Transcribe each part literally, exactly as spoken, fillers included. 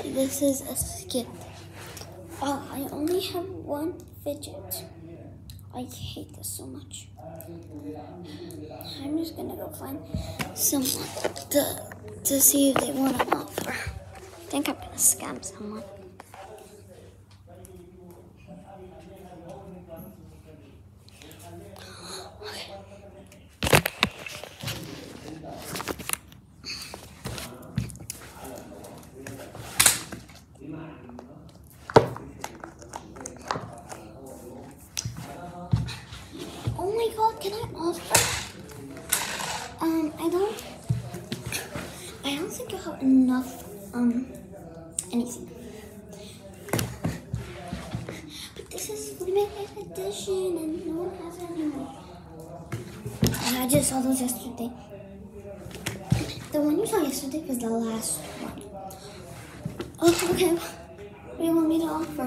This is a skip. Oh, I only have one fidget. I hate this so much. I'm just gonna go find someone to, to see if they want to offer. I think I'm gonna scam someone. Oh my god, can I offer? Um, I don't, I don't think I have enough, um, anything. But this is limited edition and no one has it anymore. And I just saw those yesterday. The one you saw yesterday was the last one. Oh, okay. What do you want me to offer?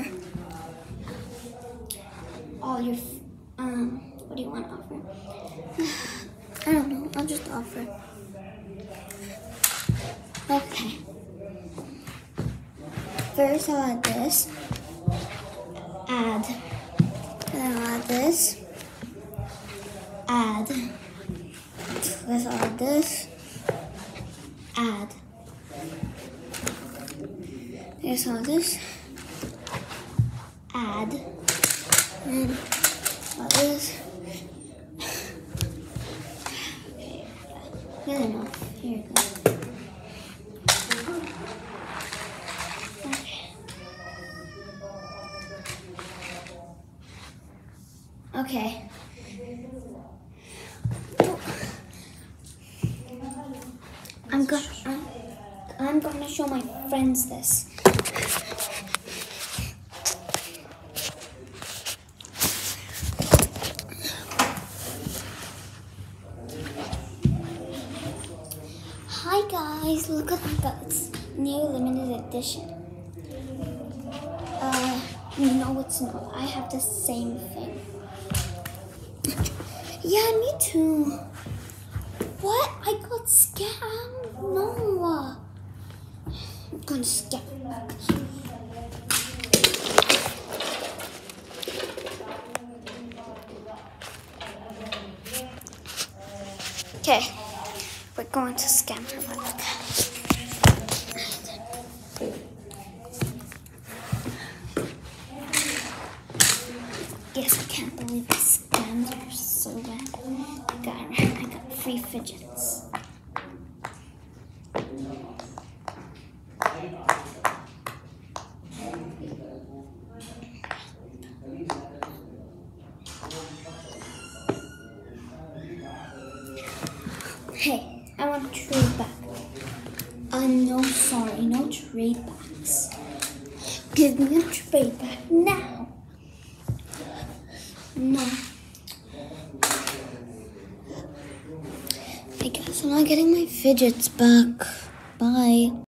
All your, um, what do you want to offer? I don't know. I'll just offer. Okay. First, I'll add this. Add. Then I'll add this. Add. Let's add this. Add. There's all this. Add. And all this. No, no, no. Here it goes. Okay. I'm gonna I'm, I'm gonna show my friends this. Hi guys, look what I got. It's new limited edition. Uh, no, it's not. I have the same thing. Yeah, me too. What? I got scammed? No. I'm gonna scam back. Okay. We're going to scam her back. Guess I can't believe I scammed her so bad. I got, I got free fidgets. Hey, I want to trade back. Uh, no, sorry, no trade backs. Give me a trade back now. No. I guess I'm not getting my fidgets back. Bye.